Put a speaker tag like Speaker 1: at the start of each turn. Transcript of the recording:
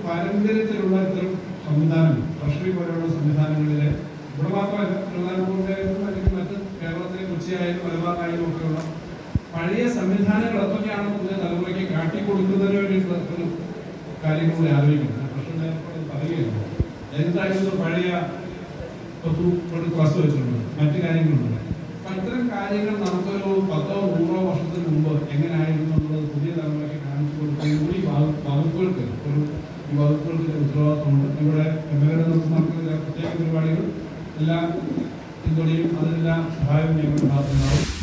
Speaker 1: പാരമ്പര്യത്തിലുള്ള ഇത്തരം സംവിധാനങ്ങൾ ട്രഷറി പോലെയുള്ള സംവിധാനങ്ങളിലെ ഇവിടെ മാത്രമല്ല തിരുവനന്തപുരത്തായാലും അല്ലെങ്കിൽ മറ്റ് കേരളത്തിലെ കൊച്ചിയായാലും മലബാറായാലും ഒക്കെയുള്ള പഴയ സംവിധാനങ്ങൾ എന്തൊക്കെയാണ് പുതിയ തലമുറയ്ക്ക് കാട്ടിക്കൊടുക്കുന്നതിന് വേണ്ടിയിട്ടുള്ള ഒരു കാര്യങ്ങൾ കൂടി ആലോചിക്കുന്നത്. ട്രഷറി പറയുകയാണ് എന്തായാലും പഴയ ക്ലാസ് വെച്ചിട്ടുണ്ട്, മറ്റു കാര്യങ്ങളുണ്ട്. അപ്പൊ ഇത്തരം കാര്യങ്ങൾ നമുക്കൊരു 10 or 100 വർഷത്തിന് മുമ്പ് എങ്ങനെയായിരുന്നു എന്നുള്ളത് പുതിയ തലമുറയ്ക്ക് കാണിച്ചു കൊടുക്കുകയും കൂടി വകുപ്പുകൾക്ക് ഈ വകുപ്പുകൾക്ക് ഉത്തരവാദിത്വമുണ്ട്. ഇവിടെ MLA നടക്കുന്ന പ്രത്യേക പരിപാടികൾ എല്ലാ പിന്തുണയും അതിനെല്ലാം സഹായവും ഞങ്ങൾ ഉണ്ടാകുന്നുണ്ടാവും.